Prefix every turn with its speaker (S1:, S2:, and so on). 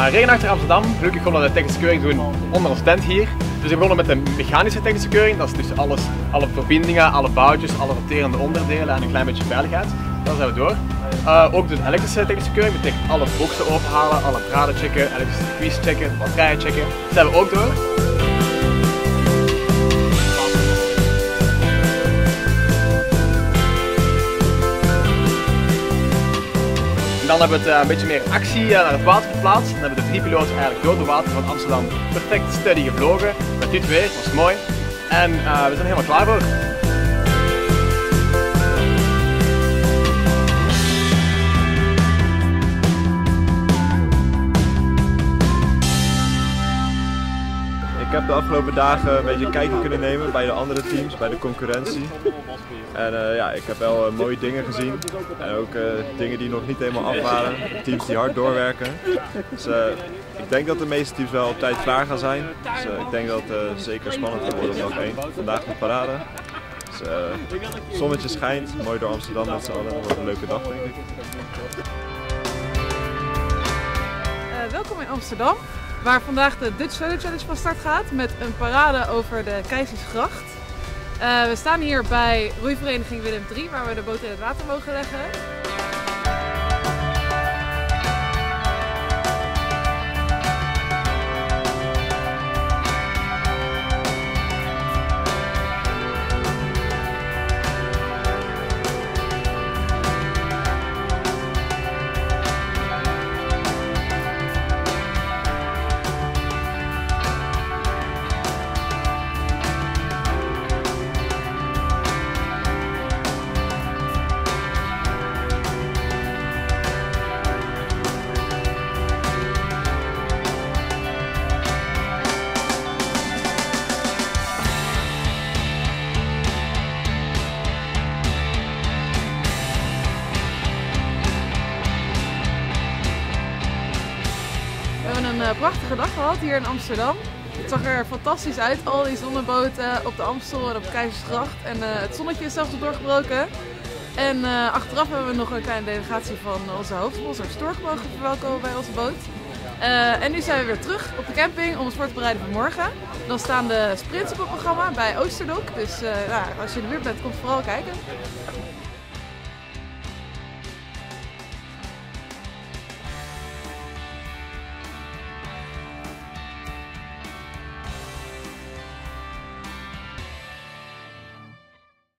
S1: Regenachtig Amsterdam, gelukkig konden we de technische keuring doen onder ons tent hier. Dus we begonnen met de mechanische technische keuring, dat is dus alles, alle verbindingen, alle boutjes, alle roterende onderdelen en een klein beetje veiligheid. Daar zijn we door. Ook de elektrische technische keuring betekent alle boxen openhalen, alle draden checken, elektrische circuits checken, batterijen checken. Daar zijn we ook door. En dan hebben we het een beetje meer actie naar het water verplaatst. Dan hebben we de 3 piloten eigenlijk door het water van Amsterdam perfect steady gevlogen. Met dit weer, het was mooi. En we zijn helemaal klaar voor.
S2: Ik heb de afgelopen dagen een beetje een kijkje kunnen nemen bij de andere teams, bij de concurrentie. En ja, ik heb wel mooie dingen gezien en ook dingen die nog niet helemaal af waren. Teams die hard doorwerken. Dus ik denk dat de meeste teams wel op tijd klaar gaan zijn. Dus ik denk dat het zeker spannend gaat worden op dag 1. Vandaag de parade. Dus het zonnetje schijnt, mooi door Amsterdam met z'n allen. Dat wordt een leuke dag, denk ik.
S3: Welkom in Amsterdam, waar vandaag de Dutch Photo Challenge van start gaat met een parade over de Keizersgracht. We staan hier bij roeivereniging Willem III, waar we de boot in het water mogen leggen. We hebben een prachtige dag gehad hier in Amsterdam. Het zag er fantastisch uit, al die zonneboten op de Amstel en op Keizersgracht. En het zonnetje is zelfs nog doorgebroken. En achteraf hebben we nog een kleine delegatie van onze hoofdsponsor Stork mogen verwelkomen bij onze boot. En nu zijn we weer terug op de camping om ons voor te bereiden voor morgen. Dan staan de sprints op het programma bij Oosterdok. Dus als je in de buurt bent, kom vooral kijken.